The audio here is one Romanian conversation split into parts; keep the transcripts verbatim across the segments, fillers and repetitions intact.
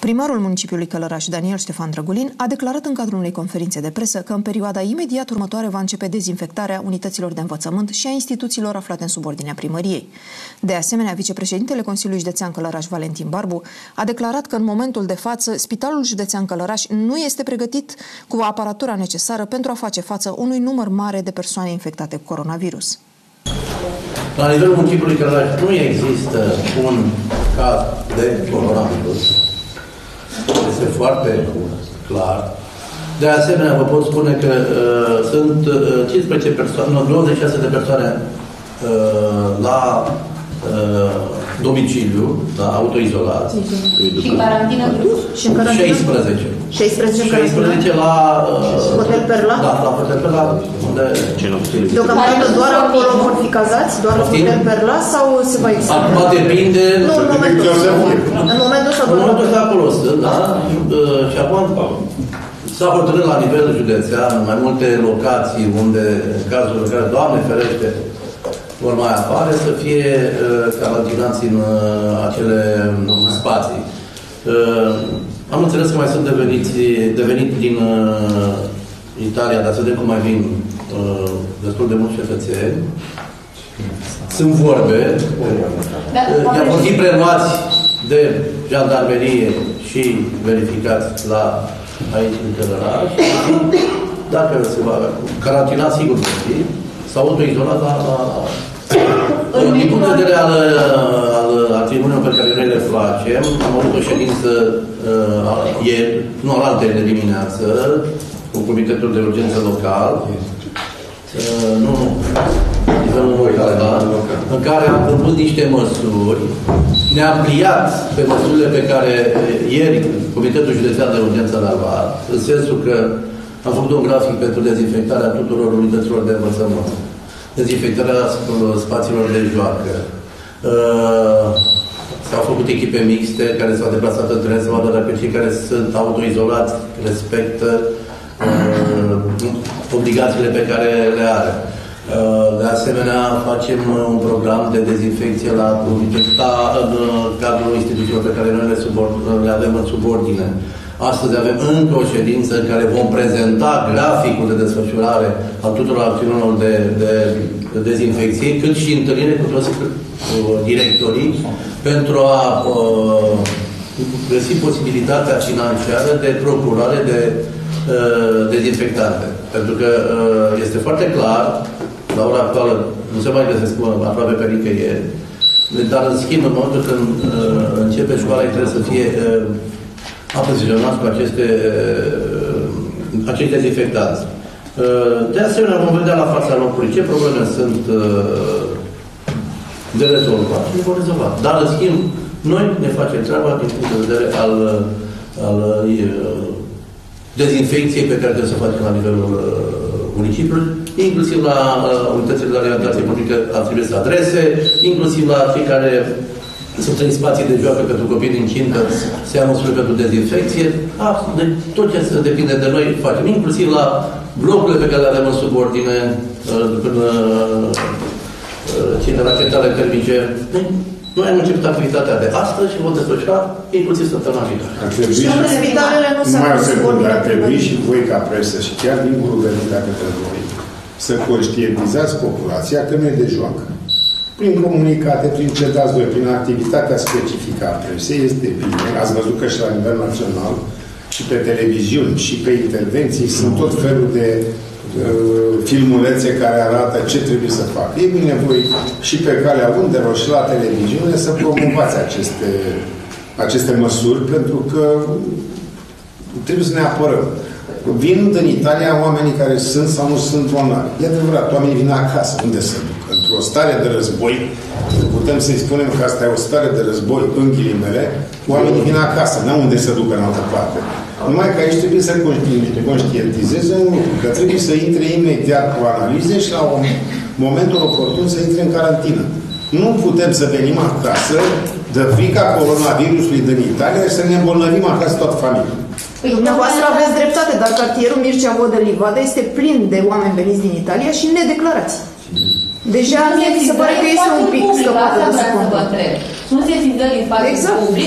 Primarul municipiului Călăraș, Daniel Ștefan Drăgulin, a declarat în cadrul unei conferințe de presă că în perioada imediat următoare va începe dezinfectarea unităților de învățământ și a instituțiilor aflate în subordinea primăriei. De asemenea, vicepreședintele Consiliului Județean Călăraș, Valentin Barbu, a declarat că în momentul de față Spitalul Județean Călăraș nu este pregătit cu aparatura necesară pentru a face față unui număr mare de persoane infectate cu coronavirus. La nivelul municipiului Călăraș nu există un caz de coronavirus. Este foarte clar. De asemenea, vă pot spune că uh, sunt uh, cincisprezece persoane, nu, douăzeci și șase de persoane uh, la uh, domiciliu, la autoizolați. Și în carantină? Și în carantină? șaisprezece. șaisprezece, șaisprezece la... Uh, Hotel Perla? Da, la Hotel Perla, unde... Deocamdată doar acolo vor fi cazați? Doar la Hotel Perla sau se va exista? Acum depinde... Nu, în momentul ăsta. În momentul ăsta, în momentul ăsta acolo sunt, da? Și acum s-a hotărât la nivel județean, mai multe locații unde, în cazul în care, Doamne ferește, vor mai apare, să fie uh, carantinați în uh, acele spații. Uh, am înțeles că mai sunt deveniți, deveniți din uh, Italia, dar să vedem cum mai vin uh, destul de mulți cetățeni. Sunt vorbe. Uh, i-am fost preluați de jandarmerie și verificați la aici în Călăraș. Dacă se va carantina, sigur că fi, s-au autoizolat la... la din punct de vedere al, al acțiunilor pe care noi le facem, am avut o ședință uh, ieri, nu alaltă de dimineață, cu Comitetul de Urgență Local, uh, nu, nivelul local, da, în care am propus niște măsuri. Ne-am pliat pe măsurile pe care ieri Comitetul Județean de Urgență le-a luat, în sensul că am făcut un grafic pentru dezinfectarea tuturor unităților de învățământ, dezinfectarea spațiilor de joacă. Uh, s-au făcut echipe mixte care s-au deplasat în teren să vadă dacă cei care sunt autoizolați respectă uh, obligațiile pe care le are. Uh, de asemenea, facem un program de dezinfecție la unitatea în cadrul instituțiilor pe care noi le, le avem în subordine. Astăzi avem încă o ședință în care vom prezenta graficul de desfășurare al tuturor acțiunilor de, de, de dezinfecție, cât și întâlnire cu toți uh, directorii pentru a uh, găsi posibilitatea financiară de procurare de uh, dezinfectante. Pentru că uh, este foarte clar, la ora actuală nu se mai găsesc aproape pe nicăieri, dar în schimb, în momentul când uh, începe școala, trebuie să fie uh, aprovizionați cu aceste, acești dezinfectanți. De asemenea, vom vedea la fața locului ce probleme sunt de rezolvat și le vom rezolva. Dar, în schimb, noi ne facem treaba din punct de vedere al, al dezinfecției pe care trebuie să o facem la nivelul municipiului, inclusiv la unitățile de alimentație publică atribuite adrese, inclusiv la cei care sunt în spații de joacă pentru copii din cintă, se ia măsuri pentru dezinfecție. De tot ce se depinde de noi facem, inclusiv la blocurile pe care le avem în subordine, până cine la centrale termice. Noi am început activitatea de astăzi și vom desfășura inclusiv săptămâna viitoare. Ar trebui și mai o secundă, ar trebui și voi ca presă și chiar din guvernul către voi să conștientizați populația că nu e de joacă. Prin comunicate, prin ce dați voi, prin activitatea specifică a presei, este bine. Ați văzut că și la nivel național, și pe televiziuni, și pe intervenții, sunt tot felul de uh, filmulețe care arată ce trebuie să facă. E bine voi și pe calea undelor și la televiziune să promovați aceste, aceste măsuri, pentru că trebuie să ne apărăm. Vin în Italia oamenii care sunt sau nu sunt bolnavi. E adevărat, oamenii vin acasă. Unde se duc? Într-o stare de război, putem să-i spunem că asta e o stare de război, în ghilimele, oamenii vin acasă, n-au unde să ducă în altă parte. Numai că aici trebuie să conștientizeze un lucru, că trebuie să intre imediat cu analize și la un momentul oportun să intre în carantină. Nu putem să venim acasă de frica coronavirusului din Italia și să ne îmbolnăvim acasă toată familia. Păi, dumneavoastră aveți dreptate, dar cartierul Mircea Vodă Livada este plin de oameni veniți din Italia și nedeclarați. Deja mi se pare că este un pic scăpată de sub control. Sunt sesizări în spațiul exact. public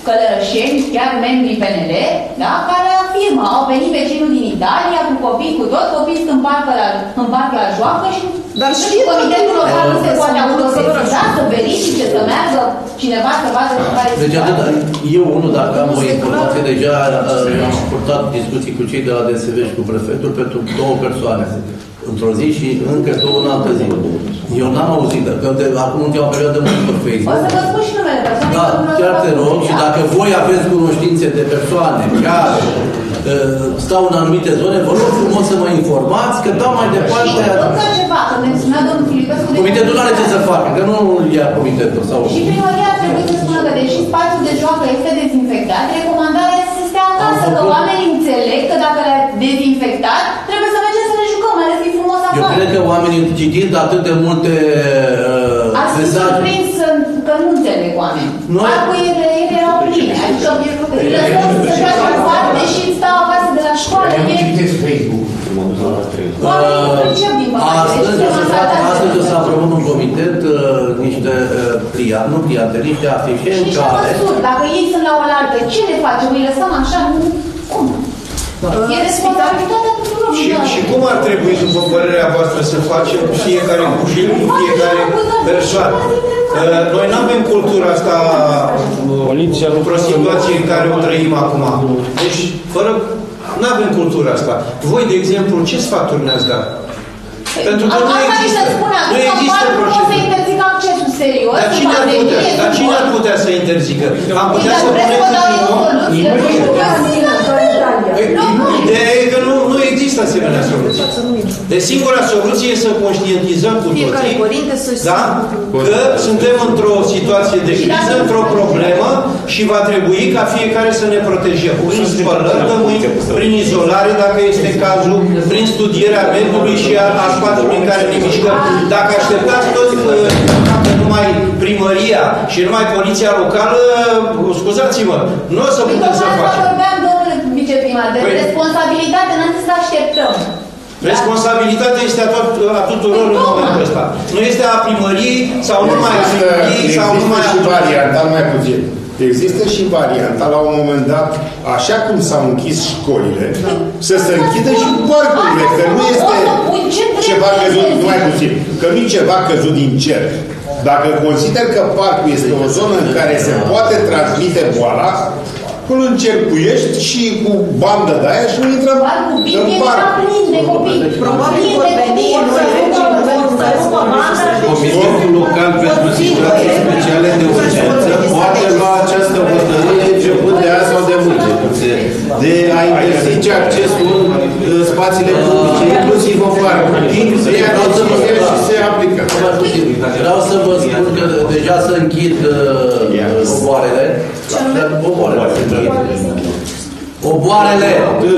călărășeni, chiar membrii P N L, da, care afirmă, au venit vecinul din Italia cu copii, cu tot, copii sunt în parc la, în parc la joacă și dar și comitetul local nu se poate autosesiza, să verifice, să meargă cineva să vadă care Deci atât, eu unul, dacă am o informație, deja am purtat discuții cu cei de la D S V și cu prefectul pentru două persoane într-o zi și încă două în altă zi. Eu n-am auzit, că de, acum ultima perioadă mult pe Facebook. O să vă spun și numele persoanei. Da, chiar te rog, și dacă voi aveți cunoștințe de persoane care uh, stau în anumite zone, vă rog frumos să mă informați, că dau mai departe... Și încă ceva, că menționa domnul Filipescu... Comitetul nu are ce să facă, că nu ia comitetul. Sau... Și primăria trebuie să spună că, deși spațiul de joacă este dezinfectat, recomandarea este să stea acasă, că oamenii înțeleg că dacă le-a dezinfectat, trebuie să mergem să ne jucăm, mai ales că e frumos afară. Eu cred că oamenii, citind atât de multe uh, Ați fi surprins că nu înțeleg oameni. Parcurile erau pline, adică îi lăsăm să joace afară, deși stau acasă de la școală. Oamenii pricep din păcate. Astăzi o să aprobăm în comitet niște pliante, nu pliante, niște afișe în care... Dacă ei sunt la oaltă, ce le facem? Îi lăsăm așa? Cum? E responsabilitatea tuturor. Și, și cum ar trebui, după părerea voastră, să facem fiecare copil, fiecare persoană? Noi nu avem cultura asta într-o situație în care o trăim acum. Deci, fără... Nu avem cultura asta. Voi, de exemplu, ce sfaturi ne-ați dat? Pentru că nu există. Nu există procedură. Dar cine ar putea? Dar cine ar putea să interzică? Am putea să punem Ideea e că nu, nu există asemenea soluție. Deci singura soluție e să conștientizăm cu toții, da? Că suntem într-o situație de criză, într-o problemă și va trebui ca fiecare să ne protejăm. Prin spălări de mâini, prin izolare, dacă este cazul, prin studierea mediului și a, a spațiului în care ne mișcăm. Dacă așteptați toți că numai primăria și numai poliția locală, scuzați-mă, nu o să putem să facem. Viceprimar, de păi, responsabilitate, n-am zis să așteptăm. Responsabilitatea este a, tot, a tuturor în momentul ăsta. Nu este a primăriei sau numai a primăriei sau numai a... Există și varianta, mai puțin. Există și varianta, la un moment dat, așa cum s-au închis școlile, să se închidă și parcurile, că nu este ceva căzut, mai puțin, că nu e ceva căzut din cer. Dacă consider că parcul este o zonă în care se poate transmite boala, îl încercuiești și cu bandă de aia și nu intră în parc. Probabil vor veni noi legi în momentul în care se vorbește. Comitetul local pentru situații speciale de urgență poate lua această hotărâre începând de azi sau de mâine. De a interzice accesul în spațiile publice, inclusiv în parcuri. Inclusiv și se aplică. Vreau să vă spun că deja să închid oboarele. Oboarele. Oboarele!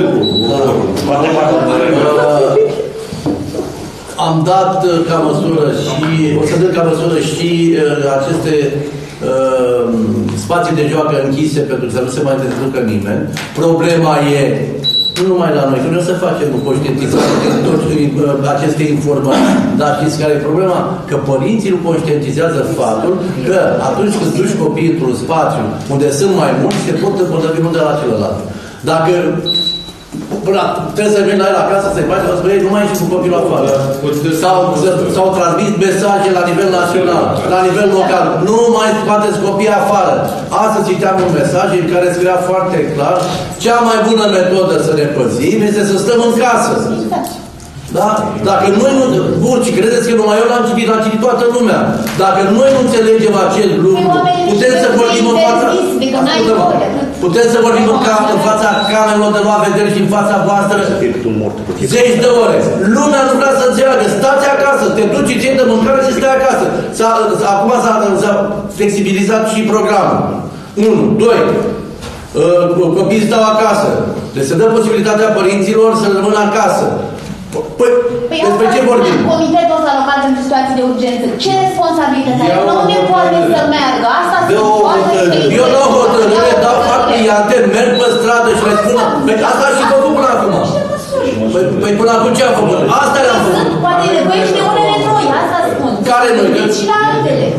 Am dat ca măsură și o să dăm ca măsură și aceste uh, spații de joacă închise pentru că să nu se mai descurcă nimeni. Problema e nu numai la noi, că noi o să facem conștientizare de toate aceste informații. Dar știți care e problema? Că părinții nu conștientizează faptul că atunci când duci copiii într-un spațiu unde sunt mai mulți, se pot îmbolnăvi unul de la celălalt. Dacă trebuie să veni la el acasă, să-i faci, să spui, nu mai ieși cu copilul afară. S-au transmis mesaje la nivel național, la nivel local. Nu mai scoateți copiii afară. Astăzi citeam un mesaj în care scria foarte clar: cea mai bună metodă să ne păzim este să stăm în casă. Da? Dacă noi nu... Burci, credeți că numai eu l-am citit, l-am citit toată lumea. Dacă noi nu înțelegem acest lucru, putem să vorbim în fața... Putem să vorbim în, cam, în fața camerelor de luat vedere și în fața voastră zeci de ore. Lumea nu vrea să înțeleagă. Stați acasă, te duci, ții de mâncare și stai acasă. Acum s-a flexibilizat și programul. unu. doi. Copiii stau acasă. Deci se dă posibilitatea părinților să rămână acasă. Păi, păi despre ce vorbim? Comitetul ăsta local pentru situații de urgență, ce responsabilitate are? Nu ne poate să meargă. Asta se poate. Eu dau hotărâre, dau pliante, merg pe stradă și le spun. Păi asta și făcut până acum. Păi, păi până acum ce am făcut? Asta le-am făcut. Poate nevoie și de unele noi, asta spun. Care noi? Și la altele.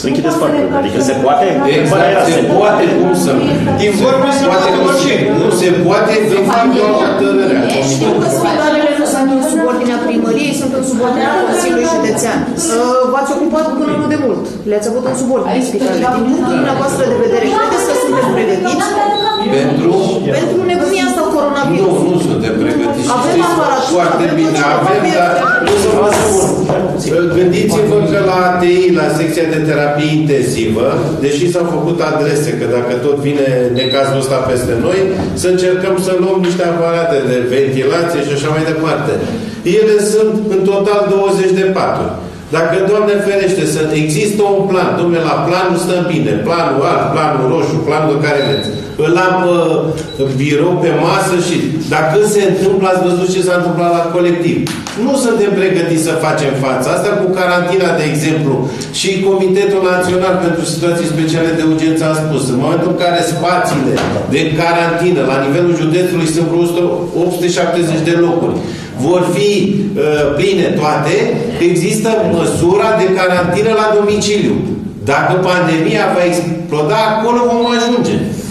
închideți facturile. Adică se poate? Exact, se poate, cum să nu. Din vorbe se poate nu ce? Nu se poate, de fapt, o hotărâre. Știu că spitalele nu sunt în subordinea primăriei, sunt în subordinea Consiliului Județean. V-ați ocupat până nu de mult. Le-ați avut în subordine spitalele. Din punctul dumneavoastră de vedere, credeți că sunteți pregătiți? Pentru? Pentru nebunia asta cu coronavirus. Nu, nu suntem pregătiți. Avem aparatură, foarte bine, avem, dar nu să vă spun. Gândiți-vă că la A T I, la secția de terapie intensivă, deși s-au făcut adrese, că dacă tot vine necazul ăsta peste noi, să încercăm să luăm niște aparate de ventilație și așa mai departe. Ele sunt în total douăzeci de paturi. Dacă, Doamne ferește, să există un plan, dom'le, la planul stăm bine, planul alb, planul roșu, planul de care vreți, îl am pe birou, pe masă și dacă se întâmplă, ați văzut ce s-a întâmplat la colectiv. Nu suntem pregătiți să facem fața. Asta cu carantina, de exemplu, și Comitetul Național pentru Situații Speciale de Urgență a spus, în momentul în care spațiile de carantină la nivelul județului sunt vreo opt sute șaptezeci de locuri, vor fi uh, pline toate, există măsura de carantină la domiciliu. Dacă pandemia va exploda, acolo vom ajunge.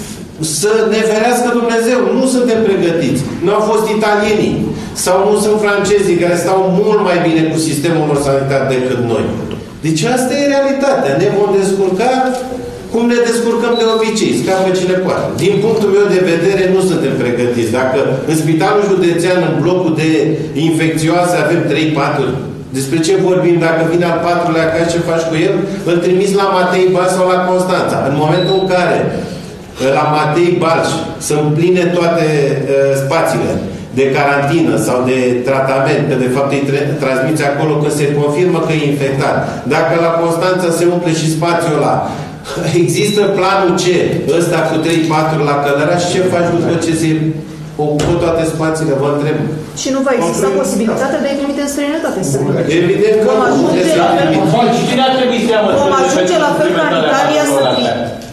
Să ne ferească Dumnezeu. Nu suntem pregătiți. Nu au fost italienii sau nu sunt francezii care stau mult mai bine cu sistemul lor sanitar decât noi. Deci asta e realitatea. Ne vom descurca cum ne descurcăm de obicei, scapă cine poate. Din punctul meu de vedere, nu suntem pregătiți. Dacă în spitalul județean, în blocul de infecțioase, avem trei paturi, despre ce vorbim? Dacă vine al patrulea acasă, ce faci cu el? Îl trimiți la Matei Balș sau la Constanța. În momentul în care la Matei Balș sunt pline toate uh, spațiile de carantină sau de tratament, că de fapt îi transmiți acolo că se confirmă că e infectat. Dacă la Constanța se umple și spațiul ăla, există planul C, ăsta cu trei paturi la Călăraș, ce faci după ce se ocupă toate spațiile, vă întreb. Și nu va exista posibilitatea de a-i trimite în străinătate? Evident că vom ajunge la fel, vom ajunge la fel ca în Italia să fie.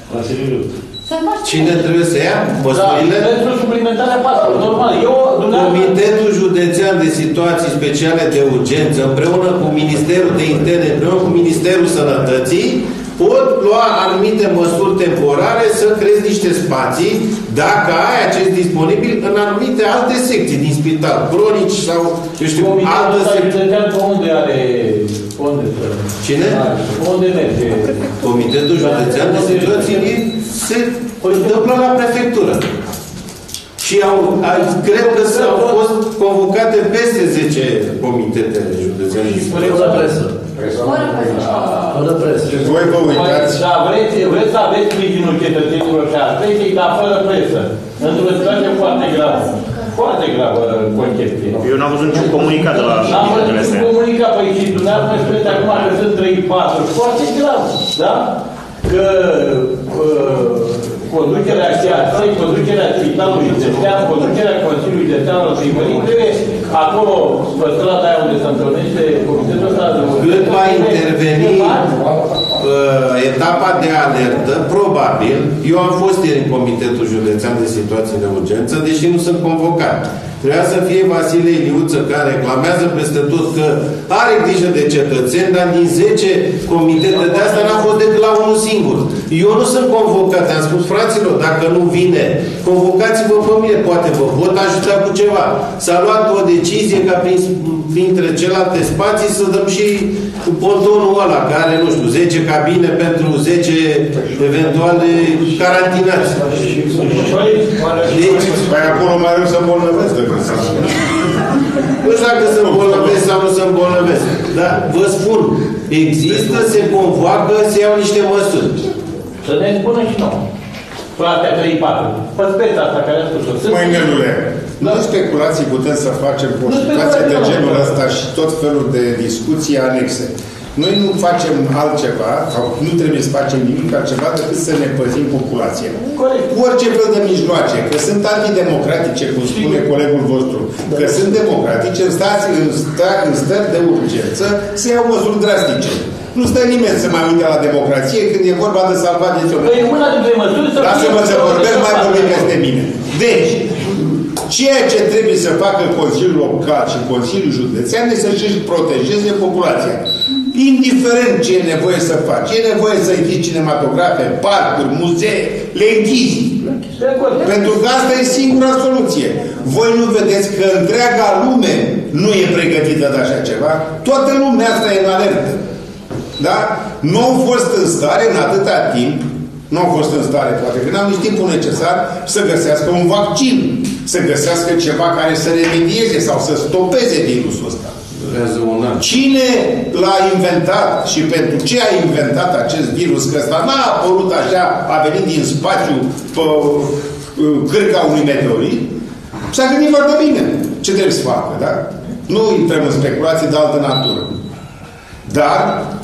Cine trebuie să ia măsurile? Da, pentru suplimentarea patru, normal. Eu, Comitetul Județean de Situații Speciale de Urgență, împreună cu Ministerul de Interne, împreună cu Ministerul Sănătății, pot lua anumite măsuri temporare să creezi niște spații, dacă ai acest disponibil, în anumite alte secții din spital, cronici sau, eu știu, alte secții. Unde are... Unde? Cine? Unde merge? Comitetul Județean de Situații se întâmplă la prefectură. Și au, cred că s-au fost convocate peste zece comitete județene. Fără presă. Fără presă. Voi vă uitați. Da, vreți, vreți să aveți sprijinul cetățenilor și a presei, dar fără presă. Într-o situație foarte gravă. Foarte gravă concepție. Eu n-am văzut niciun comunicat de la N-am văzut niciun comunicat. Păi și dumneavoastră spuneți acum că sunt trei patru. Foarte grav. Da? Că conducerea chiar, conducerea spitalului județean, conducerea Consiliului Județean al Primării, trebuie acolo, pe strada aia unde se întâlnește comitetul ăsta de... Cât va interveni uh, etapa de alertă, probabil, eu am fost ieri în Comitetul Județean de Situații de Urgență, deși nu sunt convocat. Trebuia să fie Vasile Iliuță, care reclamează peste tot că are grijă de cetățeni, dar din zece comitete de asta n-a fost decât la unul singur. Eu nu sunt convocat. Am spus, fraților, dacă nu vine, convocați-vă pe mine, poate vă pot ajuta cu ceva. S-a luat o decizie ca prin, printre celelalte spații să dăm și pontonul ăla, care are, nu știu, zece cabine pentru zece eventuale carantinați. Deci, mai acolo mai rău să îmbolnăvesc decât să... Nu știu dacă se îmbolnăvesc sau nu se îmbolnăvesc. Dar vă spun, există, se convoacă, se iau niște măsuri. Să ne spună și nouă. Partea trei patru. Pe speța asta care a spus-o. Măi, Nelule, nu speculații putem să facem cu o situație de genul ăsta și tot felul de discuții anexe. Noi nu facem altceva, sau nu trebuie să facem nimic altceva decât să ne păzim populația. Corect. Cu orice fel de mijloace, că sunt antidemocratice, cum spune colegul vostru, că sunt democratice, în, stați, în, sta, în stări de urgență, se iau măsuri drastice. Nu stă nimeni să mai uite la democrație când e vorba de salvat vieții oamenilor. Păi una dintre măsuri să... Lasă-mă să vorbesc, mai vorbim peste mine. Deci, ceea ce trebuie să facă Consiliul Local și Consiliul Județean este să-și protejeze populația. Indiferent ce e nevoie să faci. E nevoie să închizi cinematografe, parcuri, muzee, le închizi. Pentru că asta e singura soluție. Voi nu vedeți că întreaga lume nu e pregătită de așa ceva? Toată lumea asta e în alertă. Da? Nu au fost în stare în atâta timp, nu au fost în stare, poate că n-au nici timpul necesar să găsească un vaccin, să găsească ceva care să remedieze sau să stopeze virusul ăsta. Cine l-a inventat și pentru ce a inventat acest virus? Că ăsta n-a apărut așa, a venit din spațiu pe cârca unui meteorit. S-a gândit foarte bine ce trebuie să facă, da? Nu intrăm în speculații de altă natură. Dar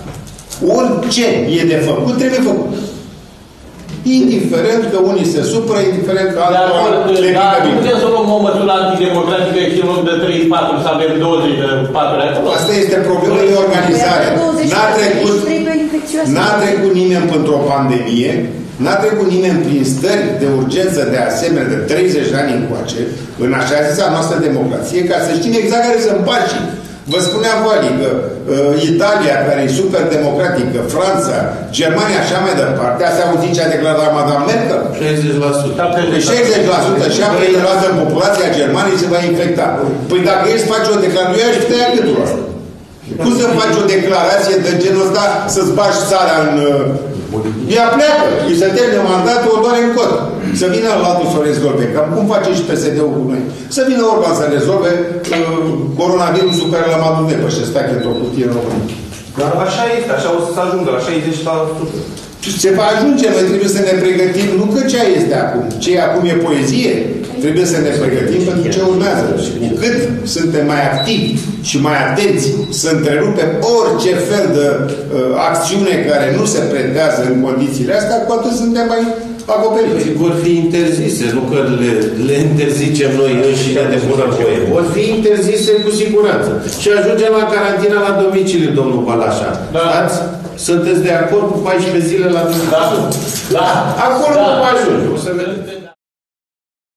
orice e de făcut, trebuie făcut. Indiferent că unii se supără, indiferent că alții le pică bine. Putem să luăm o măsură antidemocratică și în loc de treizeci și patru să avem douăzeci de patru acolo? Asta este problema de organizare. N-a trecut, n-a trecut nimeni printr-o pandemie, n-a trecut nimeni prin stări de urgență de asemenea de treizeci de ani încoace, în așa zisa noastră democrație, ca să știm exact care sunt pașii. Vă spunea Vali că uh, Italia, care e super democratică, Franța, Germania, așa mai departe, ați auzit ce a declarat Madame Merkel? șaizeci la sută. șaizeci la sută și apoi de luată în populația Germaniei se va infecta. Păi dacă el face o declarație, aș tăia gâtul ăsta. Cum să faci o declarație de genul ăsta să-ți bagi țara în... Uh, ea pleacă, îi se termină mandatul, o doare în cot. Să vină la altul să o rezolve. Cam cum face și P S D-ul cu noi. Să vină Orban să rezolve uh, coronavirusul care l-am adus de pe și stache într-o cutie în România. Dar așa este, așa o să se ajungă la șaizeci la sută. Se va ajunge, noi trebuie să ne pregătim, nu că ce este acum. Ce e acum e poezie. Trebuie să ne pregătim pentru ce urmează. Și cu cât suntem mai activi și mai atenți să întrerupem orice fel de uh, acțiune care nu se pretează în condițiile astea, cu atât suntem mai acoperiți. Vor fi interzise, nu că le, le interzicem noi înșine de bună voie. Vor fi interzise cu siguranță. Și ajungem la carantina la domiciliu, domnul Balașa. Da. Ați? Sunteți de acord cu paisprezece zile la domiciliu? Da. Da. Acolo da. Nu ajunge. O să vedem.